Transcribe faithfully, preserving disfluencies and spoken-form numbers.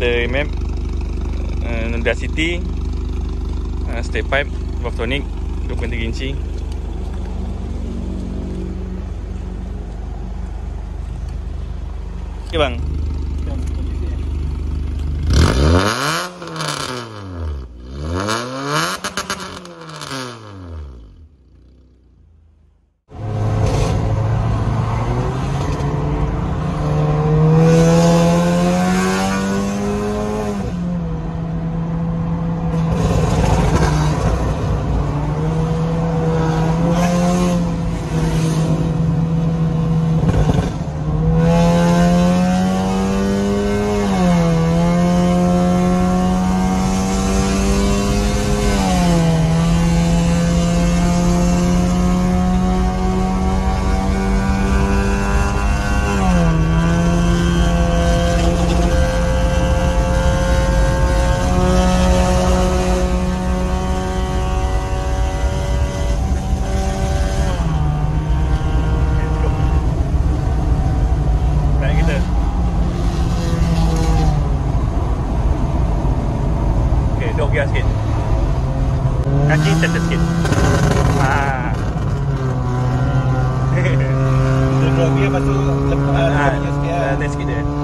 Kita map uh, Honda City, uh, step pipe Valvetronic dua koma tiga inci. Okay bang. Gear sikit, kaki settle sikit. Haa Drop gear lepas tu lepas Haa sikit. Haa sikit je.